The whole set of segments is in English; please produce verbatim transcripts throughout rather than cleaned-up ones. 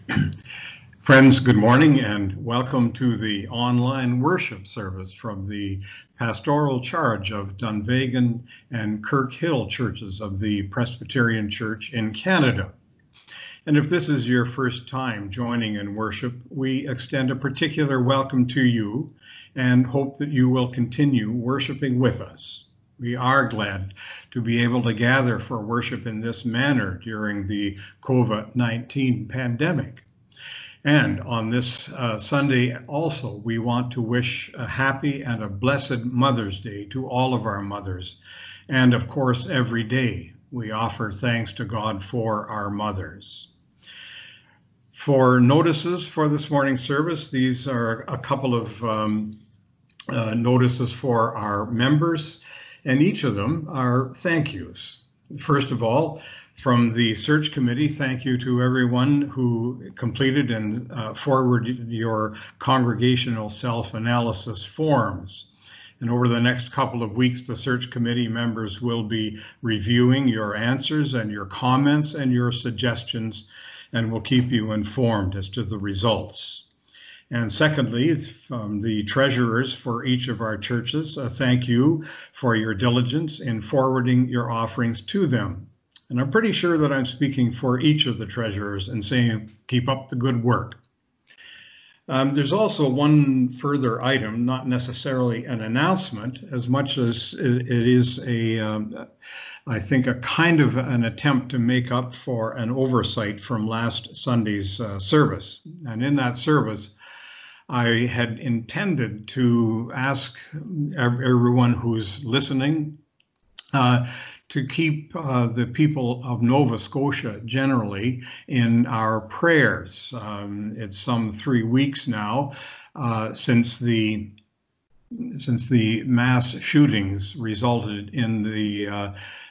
Friends, good morning and welcome to the online worship service from the pastoral charge of Dunvegan and Kirkhill churches of the Presbyterian Church in Canada. And if this is your first time joining in worship, we extend a particular welcome to you and hope that you will continue worshiping with us. We are glad to be able to gather for worship in this manner during the COVID nineteen pandemic. And on this uh, Sunday also, we want to wish a happy and a blessed Mother's Day to all of our mothers. And of course, every day we offer thanks to God for our mothers. For notices for this morning's service, these are a couple of um, uh, notices for our members, and each of them are thank yous. First of all, from the search committee, thank you to everyone who completed and uh, forwarded your congregational self-analysis forms. And over the next couple of weeks, the search committee members will be reviewing your answers and your comments and your suggestions, and will keep you informed as to the results. And secondly, from the treasurers for each of our churches, uh, thank you for your diligence in forwarding your offerings to them. And I'm pretty sure that I'm speaking for each of the treasurers and saying, keep up the good work. Um, there's also one further item, not necessarily an announcement, as much as it is a, um, I think, a kind of an attempt to make up for an oversight from last Sunday's uh, service. And in that service, I had intended to ask everyone who's listening uh, to keep uh, the people of Nova Scotia generally in our prayers. Um, it's some three weeks now uh, since the since the mass shootings resulted in the uh,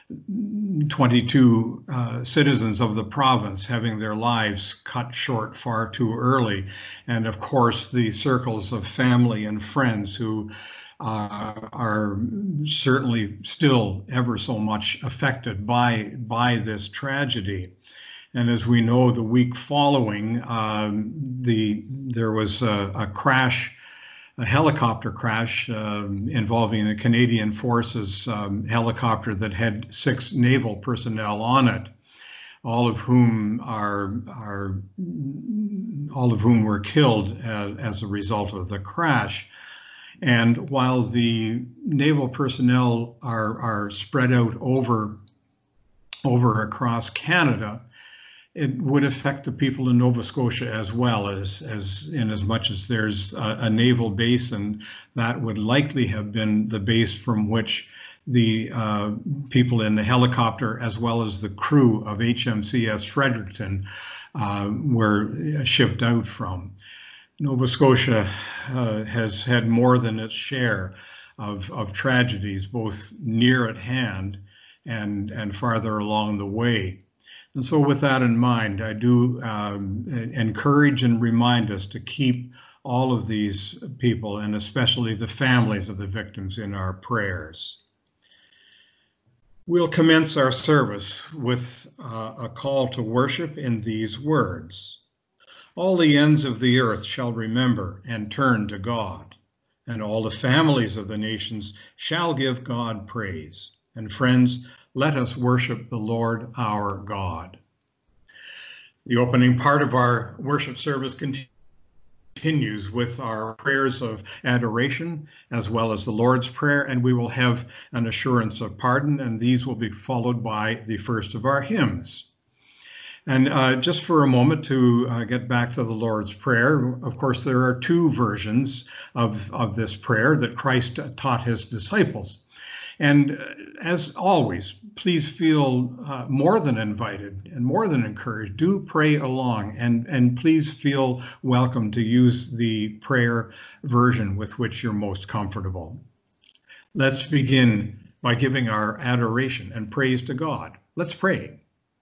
twenty-two uh, citizens of the province having their lives cut short far too early, and of course the circles of family and friends who Uh, are certainly still ever so much affected by by this tragedy. And as we know, the week following, um, the there was a, a crash, a helicopter crash um, involving the Canadian Forces um, helicopter that had six naval personnel on it, all of whom are are all of whom were killed as, as a result of the crash. And while the naval personnel are, are spread out over, over across Canada, it would affect the people in Nova Scotia as well, as, as in as much as there's a, a naval base, and that would likely have been the base from which the uh, people in the helicopter, as well as the crew of H M C S Fredericton, uh, were shipped out from. Nova Scotia uh, has had more than its share of, of tragedies, both near at hand and, and farther along the way. And so with that in mind, I do um, encourage and remind us to keep all of these people, and especially the families of the victims, in our prayers. We'll commence our service with uh, a call to worship in these words. All the ends of the earth shall remember and turn to God, and all the families of the nations shall give God praise. And friends, let us worship the Lord our God. The opening part of our worship service continues with our prayers of adoration, as well as the Lord's Prayer, and we will have an assurance of pardon, and these will be followed by the first of our hymns. And uh, just for a moment to uh, get back to the Lord's Prayer, of course, there are two versions of, of this prayer that Christ taught his disciples. And as always, please feel uh, more than invited and more than encouraged. Do pray along, and, and please feel welcome to use the prayer version with which you're most comfortable. Let's begin by giving our adoration and praise to God. Let's pray.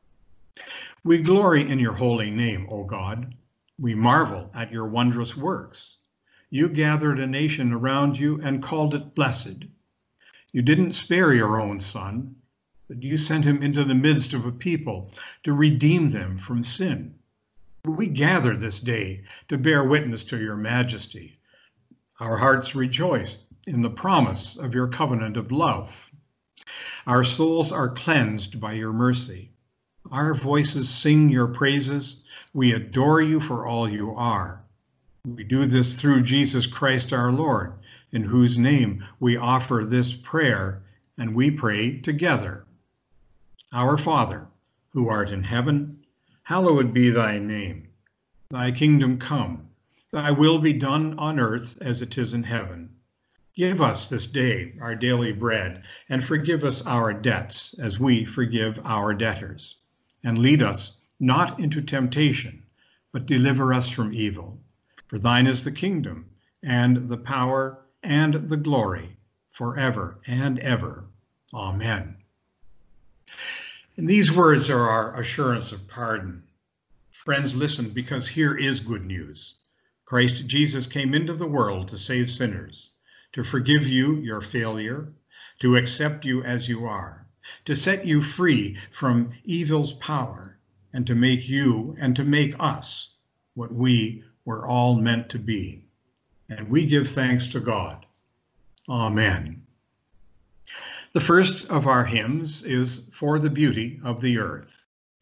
We glory in your holy name, O God. We marvel at your wondrous works. You gathered a nation around you and called it blessed. You didn't spare your own son, but you sent him into the midst of a people to redeem them from sin. We gather this day to bear witness to your majesty. Our hearts rejoice in the promise of your covenant of love. Our souls are cleansed by your mercy. Our voices sing your praises. We adore you for all you are. We do this through Jesus Christ our Lord, in whose name we offer this prayer, and we pray together. Our Father, who art in heaven, hallowed be thy name. Thy kingdom come, thy will be done on earth as it is in heaven. Give us this day our daily bread, and forgive us our debts as we forgive our debtors. And lead us not into temptation, but deliver us from evil. For thine is the kingdom, and the power, and the glory, forever and ever. Amen. And these words are our assurance of pardon. Friends, listen, because here is good news. Christ Jesus came into the world to save sinners, to forgive you your failure, to accept you as you are, to set you free from evil's power, and to make you and to make us what we were all meant to be. And we give thanks to God. Amen. The first of our hymns is For the Beauty of the Earth.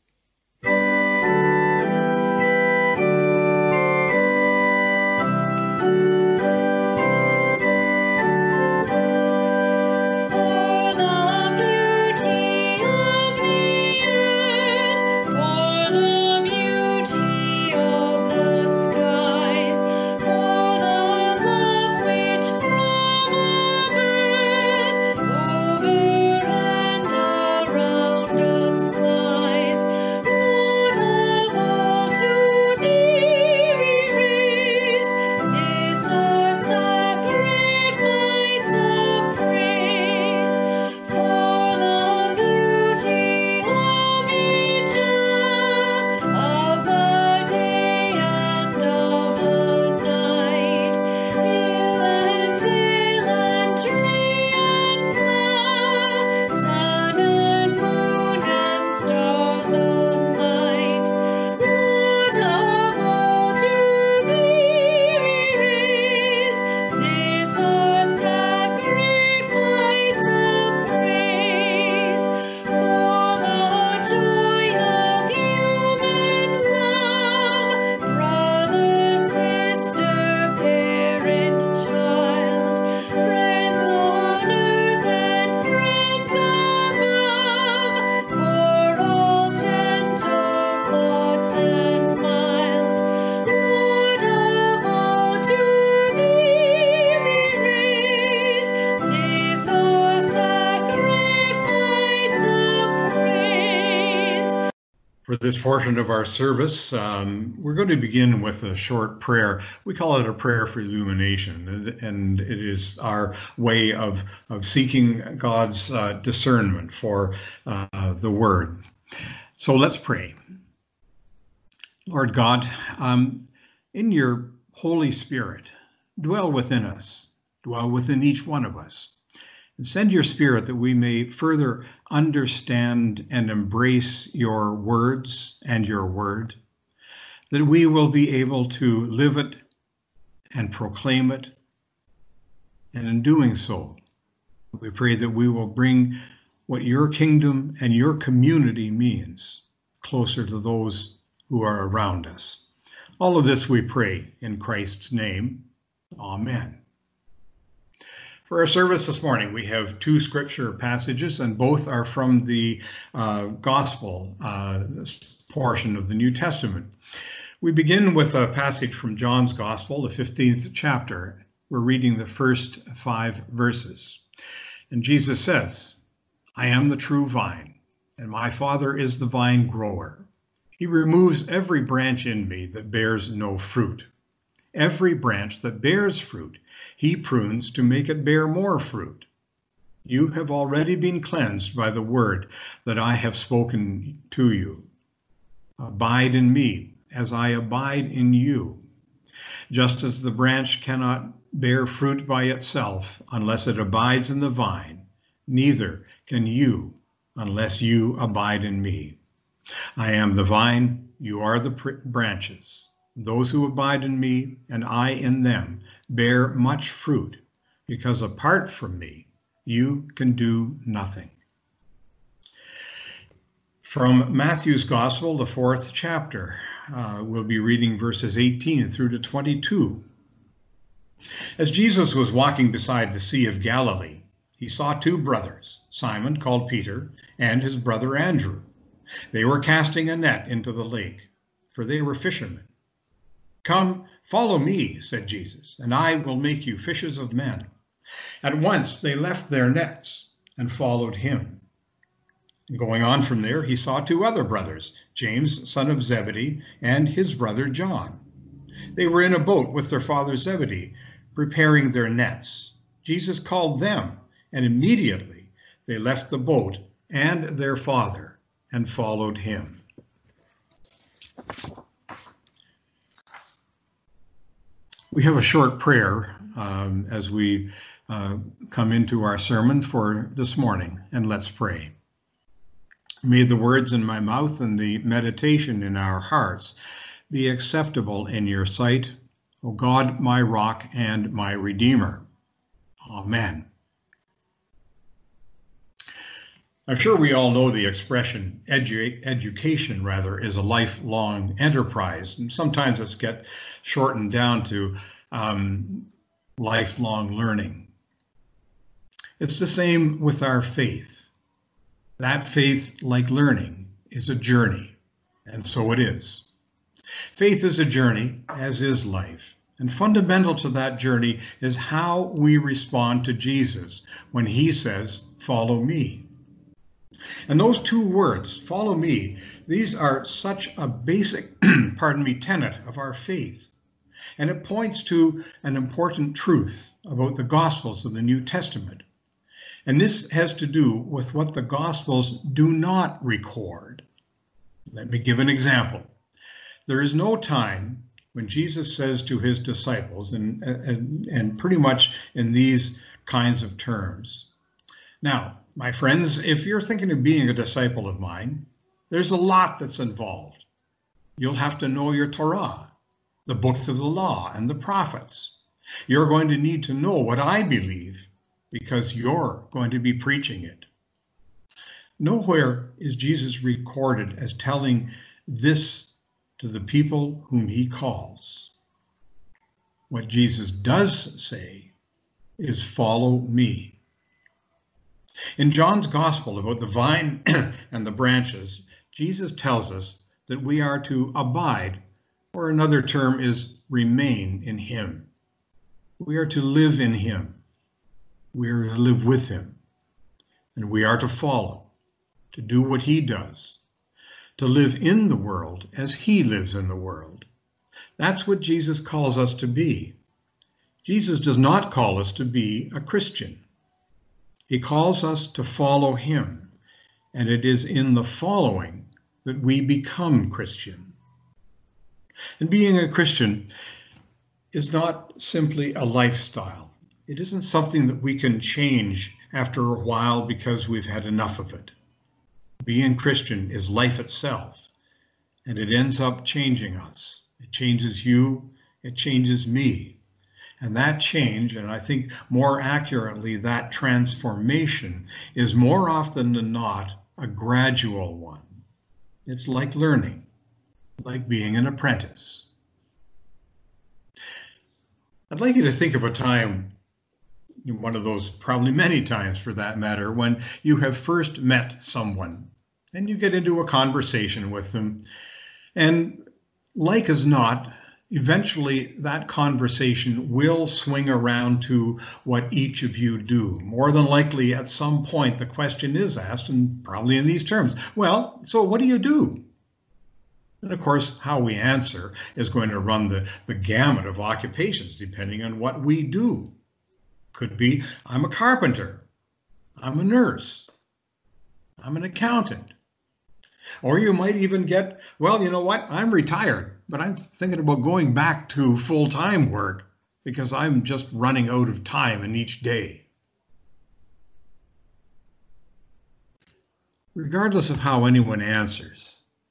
For this portion of our service, um, we're going to begin with a short prayer. We call it a prayer for illumination, and, and it is our way of, of seeking God's uh, discernment for uh, the Word. So let's pray. Lord God, um, in your Holy Spirit, dwell within us, dwell within each one of us. And send your Spirit that we may further understand and embrace your words and your word, that we will be able to live it and proclaim it. And in doing so, we pray that we will bring what your kingdom and your community means closer to those who are around us. All of this we pray in Christ's name. Amen. For our service this morning, we have two scripture passages, and both are from the uh, gospel uh, portion of the New Testament. We begin with a passage from John's Gospel, the fifteenth chapter. We're reading the first five verses. And Jesus says, I am the true vine, and my Father is the vine grower. He removes every branch in me that bears no fruit. Every branch that bears fruit, he prunes to make it bear more fruit. You have already been cleansed by the word that I have spoken to you. Abide in me as I abide in you. Just as the branch cannot bear fruit by itself unless it abides in the vine, neither can you unless you abide in me. I am the vine, you are the branches. Those who abide in me and I in them bear much fruit, because apart from me, you can do nothing. From Matthew's Gospel, the fourth chapter, uh, we'll be reading verses eighteen through to twenty-two. As Jesus was walking beside the Sea of Galilee, he saw two brothers, Simon called Peter and his brother Andrew. They were casting a net into the lake, for they were fishermen. "Come, follow me," said Jesus, "and I will make you fishers of men." At once they left their nets and followed him. Going on from there, he saw two other brothers, James, son of Zebedee, and his brother John. They were in a boat with their father Zebedee, preparing their nets. Jesus called them, and immediately they left the boat and their father and followed him. We have a short prayer um, as we uh, come into our sermon for this morning, and let's pray. May the words in my mouth and the meditation in our hearts be acceptable in your sight, O God, my rock and my redeemer. Amen. I'm sure we all know the expression edu education rather is a lifelong enterprise, and sometimes it's get shortened down to um, lifelong learning. It's the same with our faith. That faith, like learning, is a journey, and so it is. Faith is a journey, as is life, and fundamental to that journey is how we respond to Jesus when he says, "Follow me." And those two words, "follow me," these are such a basic, pardon me, tenet of our faith. And it points to an important truth about the Gospels of the New Testament. And this has to do with what the Gospels do not record. Let me give an example. There is no time when Jesus says to his disciples, and, and, and pretty much in these kinds of terms, "Now, my friends, if you're thinking of being a disciple of mine, there's a lot that's involved. You'll have to know your Torah, the books of the law and the prophets. You're going to need to know what I believe because you're going to be preaching it." Nowhere is Jesus recorded as telling this to the people whom he calls. What Jesus does say is, "Follow me." In John's Gospel about the vine and the branches, Jesus tells us that we are to abide, or another term is remain in him. We are to live in him. We are to live with him. And we are to follow, to do what he does, to live in the world as he lives in the world. That's what Jesus calls us to be. Jesus does not call us to be a Christian. He calls us to follow him, and it is in the following that we become Christian. And being a Christian is not simply a lifestyle. It isn't something that we can change after a while because we've had enough of it. Being Christian is life itself, and it ends up changing us. It changes you, it changes me. And that change, and I think more accurately, that transformation, is more often than not a gradual one. It's like learning, like being an apprentice. I'd like you to think of a time, one of those, probably many times for that matter, when you have first met someone and you get into a conversation with them, and like as not, eventually that conversation will swing around to what each of you do. More than likely at some point the question is asked, and probably in these terms, "Well, so what do you do?" And of course, how we answer is going to run the, the gamut of occupations depending on what we do. Could be, "I'm a carpenter, I'm a nurse, I'm an accountant." Or you might even get, "Well, you know what, I'm retired, but I'm thinking about going back to full-time work because I'm just running out of time in each day." Regardless of how anyone answers,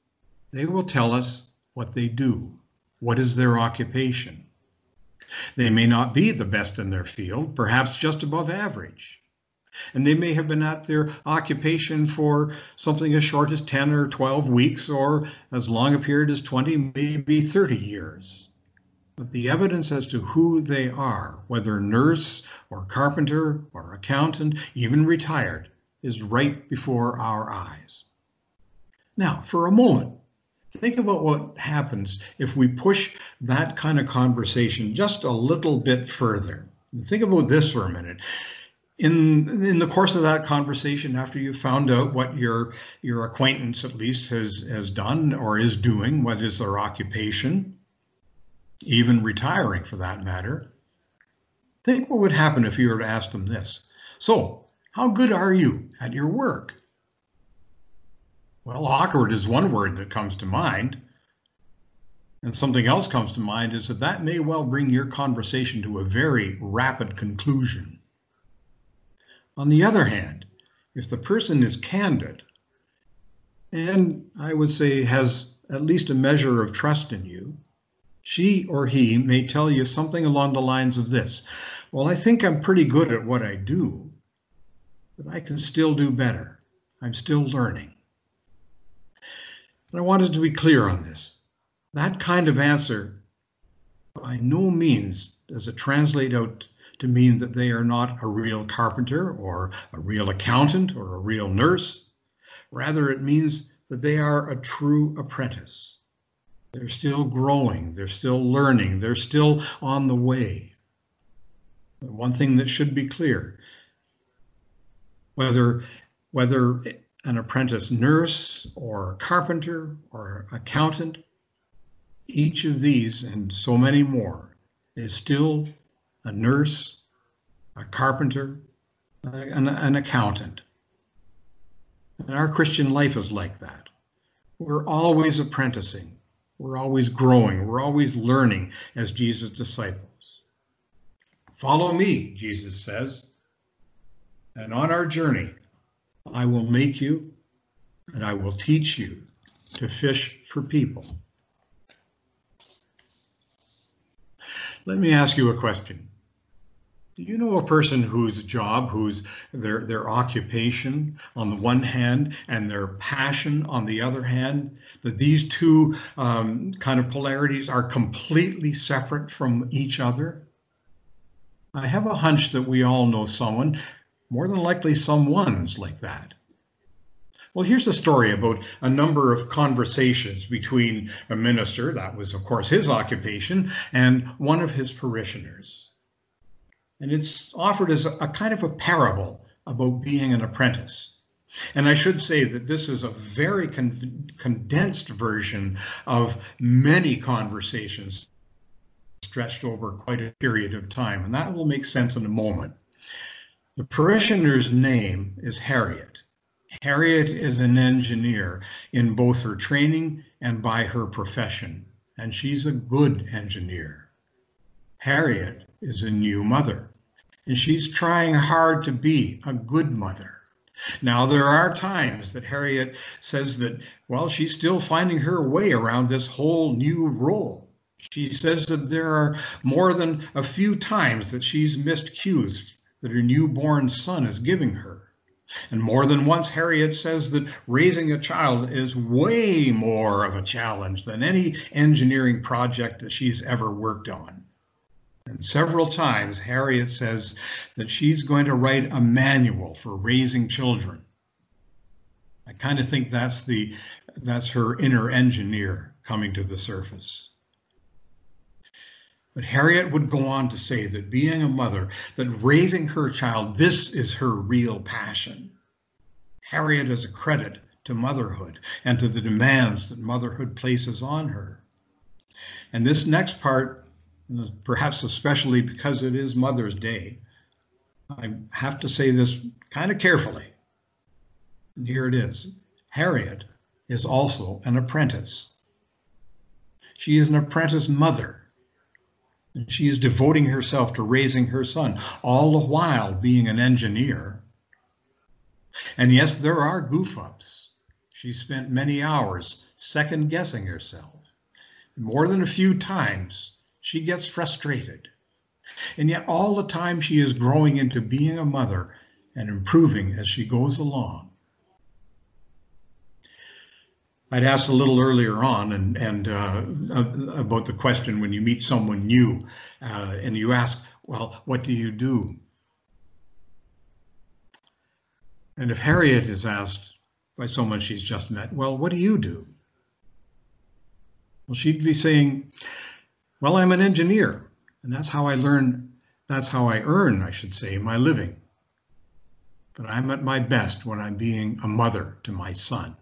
They will tell us what they do. What is their occupation? They may not be the best in their field, perhaps just above average. And they may have been at their occupation for something as short as ten or twelve weeks, or as long a period as twenty, maybe thirty years. But the evidence as to who they are, whether nurse or carpenter or accountant, even retired, is right before our eyes. Now, for a moment, think about what happens if we push that kind of conversation just a little bit further. Think about this for a minute. In, in the course of that conversation, after you've found out what your, your acquaintance at least has, has done or is doing, what is their occupation, even retiring for that matter, think what would happen if you were to ask them this. So, how good are you at your work? Well, awkward is one word that comes to mind. And something else comes to mind is that that may well bring your conversation to a very rapid conclusion. On the other hand, if the person is candid, and I would say has at least a measure of trust in you, she or he may tell you something along the lines of this. Well, I think I'm pretty good at what I do, but I can still do better. I'm still learning. And I wanted to be clear on this. That kind of answer, by no means does it translate out to mean that they are not a real carpenter or a real accountant or a real nurse. Rather, it means that they are a true apprentice. They're still growing, they're still learning, they're still on the way. But one thing that should be clear, whether, whether an apprentice nurse or carpenter or accountant, each of these and so many more is still a nurse, a carpenter, an, an accountant. And our Christian life is like that. We're always apprenticing. We're always growing. We're always learning as Jesus' disciples. Follow me, Jesus says, and on our journey, I will make you and I will teach you to fish for people. Let me ask you a question. Do you know a person whose job, whose their, their occupation on the one hand and their passion on the other hand, that these two um, kind of polarities are completely separate from each other? I have a hunch that we all know someone, more than likely someone's like that. Well, here's a story about a number of conversations between a minister, that was of course his occupation, and one of his parishioners. And it's offered as a, a kind of a parable about being an apprentice. And I should say that this is a very con condensed version of many conversations stretched over quite a period of time, and that will make sense in a moment. The parishioner's name is Harriet. Harriet is an engineer in both her training and by her profession, and she's a good engineer. Harriet is a new mother, and she's trying hard to be a good mother. Now, there are times that Harriet says that, well, she's still finding her way around this whole new role. She says that there are more than a few times that she's missed cues that her newborn son is giving her. And more than once, Harriet says that raising a child is way more of a challenge than any engineering project that she's ever worked on. And several times, Harriet says that she's going to write a manual for raising children. I kind of think that's the, that's her inner engineer coming to the surface. But Harriet would go on to say that being a mother, that raising her child, this is her real passion. Harriet is a credit to motherhood and to the demands that motherhood places on her. And this next part, perhaps especially because it is Mother's Day, I have to say this kind of carefully. And here it is. Harriet is also an apprentice. She is an apprentice mother. And she is devoting herself to raising her son, all the while being an engineer. And yes, there are goof-ups. She spent many hours second-guessing herself. More than a few times, she gets frustrated. And yet all the time she is growing into being a mother and improving as she goes along. I'd asked a little earlier on and, and uh, about the question when you meet someone new uh, and you ask, well, what do you do? And if Harriet is asked by someone she's just met, well, what do you do? Well, she'd be saying, well, I'm an engineer, and that's how I learn, that's how I earn, I should say, my living. But I'm at my best when I'm being a mother to my son.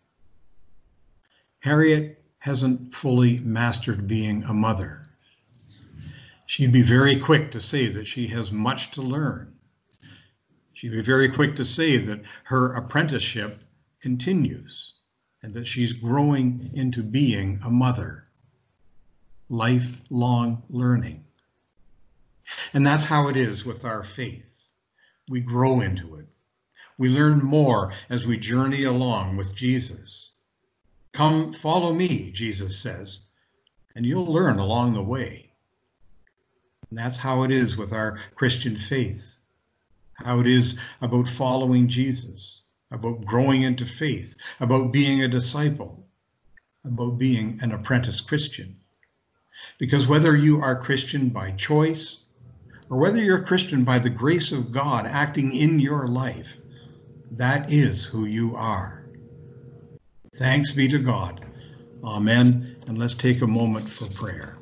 Harriet hasn't fully mastered being a mother. She'd be very quick to say that she has much to learn. She'd be very quick to say that her apprenticeship continues and that she's growing into being a mother. Lifelong learning. And that's how it is with our faith. We grow into it. We learn more as we journey along with Jesus. Come, follow me, Jesus says, and you'll learn along the way. And that's how it is with our Christian faith, how it is about following Jesus, about growing into faith, about being a disciple, about being an apprentice Christian. Because whether you are Christian by choice, or whether you're Christian by the grace of God acting in your life, that is who you are. Thanks be to God. Amen. And let's take a moment for prayer.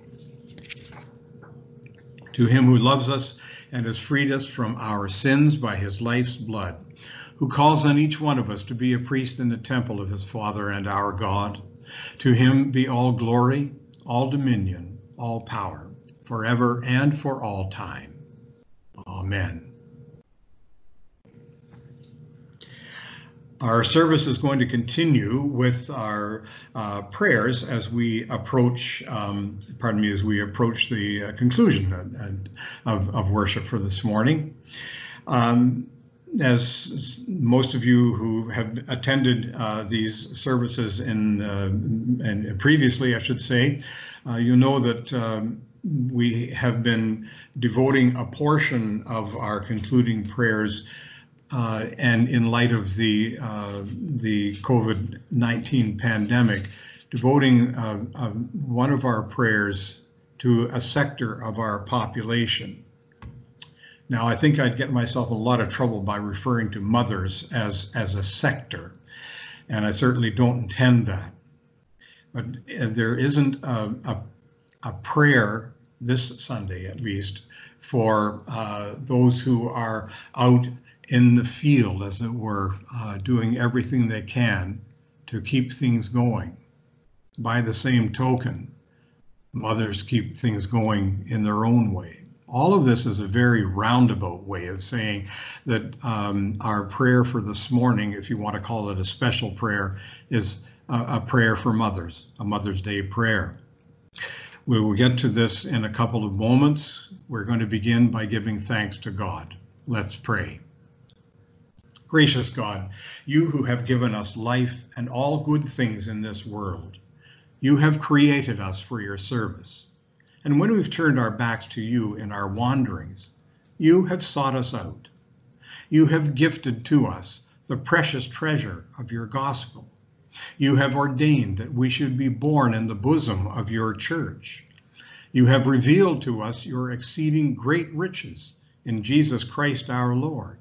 To him who loves us and has freed us from our sins by his life's blood, who calls on each one of us to be a priest in the temple of his Father and our God, to him be all glory, all dominion, all power, forever and for all time. Amen. Our service is going to continue with our uh, prayers as we approach, um, pardon me, as we approach the uh, conclusion of, of worship for this morning. Um, as most of you who have attended uh, these services in, uh, and previously, I should say, uh, you know that um, we have been devoting a portion of our concluding prayers Uh, and in light of the uh, the COVID nineteen pandemic, devoting uh, uh, one of our prayers to a sector of our population. Now, I think I'd get myself in a lot of trouble by referring to mothers as, as a sector, and I certainly don't intend that. But there isn't a, a, a prayer this Sunday, at least, for uh, those who are out in the field, as it were, uh, doing everything they can to keep things going. By the same token, mothers keep things going in their own way. All of this is a very roundabout way of saying that um, our prayer for this morning, if you want to call it a special prayer, is a, a prayer for mothers, a Mother's Day prayer. We will get to this in a couple of moments. We're going to begin by giving thanks to God. Let's pray. Gracious God, you who have given us life and all good things in this world, you have created us for your service. And when we've turned our backs to you in our wanderings, you have sought us out. You have gifted to us the precious treasure of your gospel. You have ordained that we should be born in the bosom of your church. You have revealed to us your exceeding great riches in Jesus Christ our Lord.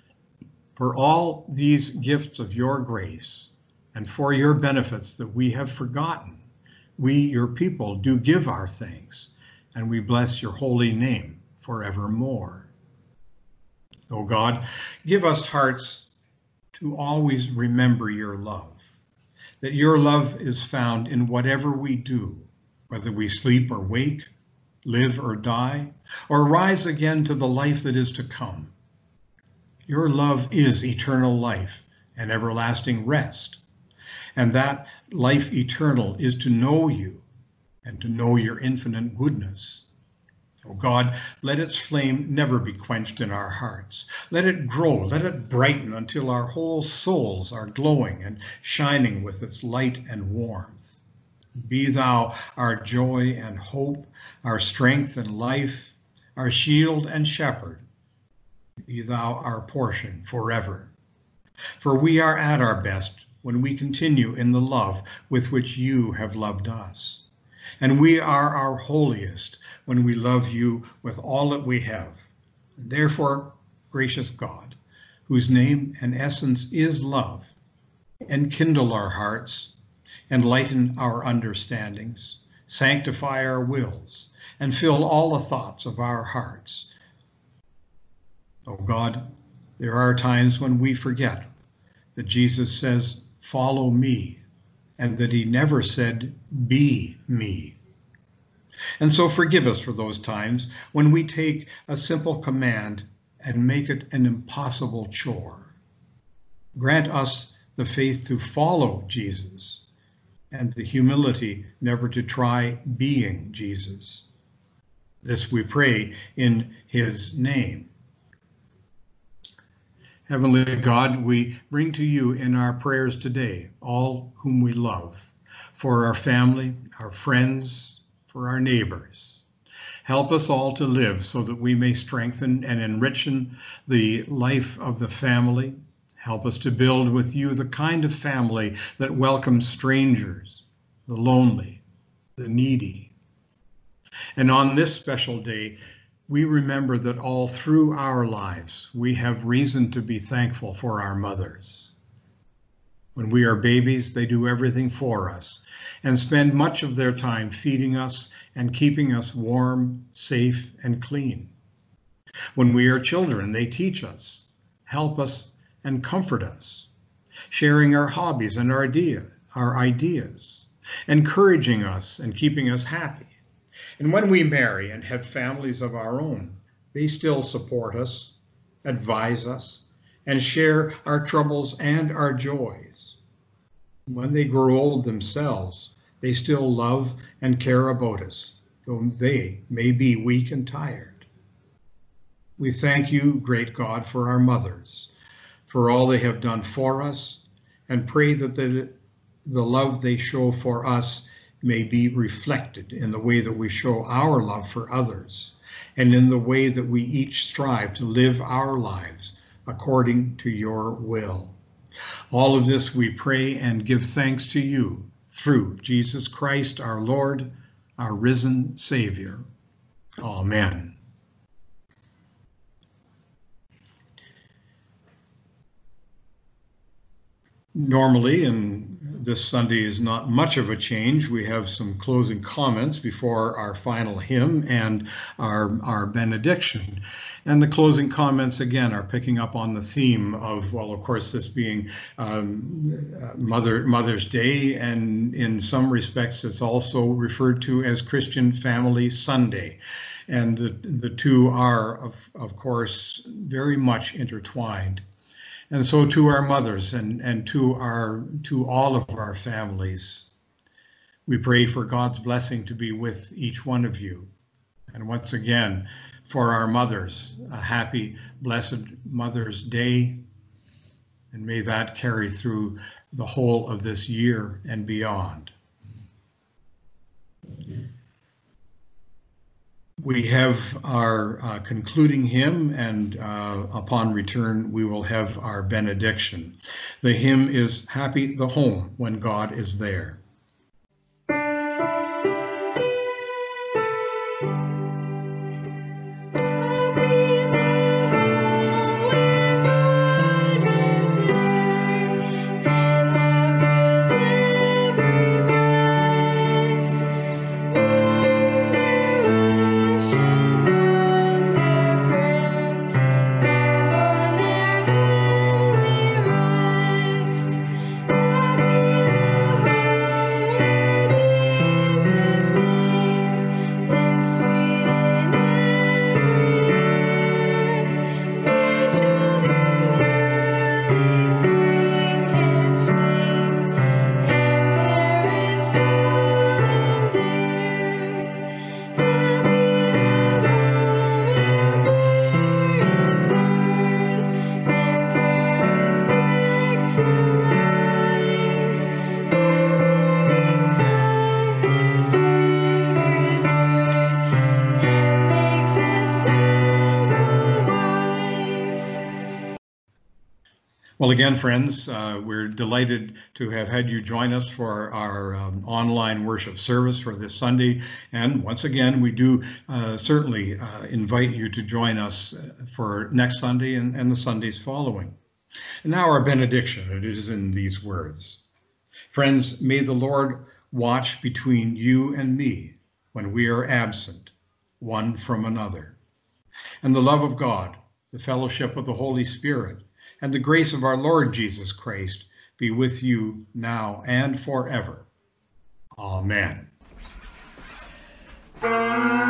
For all these gifts of your grace and for your benefits that we have forgotten, we, your people, do give our thanks, and we bless your holy name forevermore. O God, give us hearts to always remember your love, that your love is found in whatever we do, whether we sleep or wake, live or die, or rise again to the life that is to come. Your love is eternal life and everlasting rest. And that life eternal is to know you and to know your infinite goodness. O God, let its flame never be quenched in our hearts. Let it grow, let it brighten until our whole souls are glowing and shining with its light and warmth. Be thou our joy and hope, our strength and life, our shield and shepherd. Be thou our portion forever. For we are at our best when we continue in the love with which you have loved us. And we are our holiest when we love you with all that we have. Therefore, gracious God, whose name and essence is love, enkindle our hearts, enlighten our understandings, sanctify our wills, and fill all the thoughts of our hearts. O God, there are times when we forget that Jesus says, follow me, and that he never said, be me. And so forgive us for those times when we take a simple command and make it an impossible chore. Grant us the faith to follow Jesus and the humility never to try being Jesus. This we pray in his name. Heavenly God, we bring to you in our prayers today all whom we love, for our family, our friends, for our neighbors. Help us all to live so that we may strengthen and enrich the life of the family. Help us to build with you the kind of family that welcomes strangers, the lonely, the needy. And on this special day, we remember that all through our lives, we have reason to be thankful for our mothers. When we are babies, they do everything for us and spend much of their time feeding us and keeping us warm, safe, and clean. When we are children, they teach us, help us, and comfort us, sharing our hobbies and our idea, our ideas, encouraging us and keeping us happy. And when we marry and have families of our own, they still support us, advise us, and share our troubles and our joys. When they grow old themselves, they still love and care about us, though they may be weak and tired. We thank you, great God, for our mothers, for all they have done for us, and pray that the, the love they show for us may be reflected in the way that we show our love for others, and in the way that we each strive to live our lives according to your will. All of this we pray and give thanks to you through Jesus Christ, our Lord, our risen Savior. Amen. Normally, and this Sunday is not much of a change, we have some closing comments before our final hymn and our, our benediction. And the closing comments, again, are picking up on the theme of, well, of course, this being um, Mother, Mother's Day, and in some respects, it's also referred to as Christian Family Sunday. And the, the two are, of, of course, very much intertwined. And so to our mothers and, and to our to all of our families, we pray for God's blessing to be with each one of you. And once again, for our mothers, a happy, blessed Mother's Day, and may that carry through the whole of this year and beyond. We have our uh, concluding hymn, and uh, upon return, we will have our benediction. The hymn is Happy the Home When God is There. Well, again, friends, uh, we're delighted to have had you join us for our um, online worship service for this Sunday. And once again, we do uh, certainly uh, invite you to join us for next Sunday and, and the Sundays following. And now our benediction, it is in these words. Friends, may the Lord watch between you and me when we are absent, one from another. And the love of God, the fellowship of the Holy Spirit, and the grace of our Lord Jesus Christ be with you now and forever. Amen.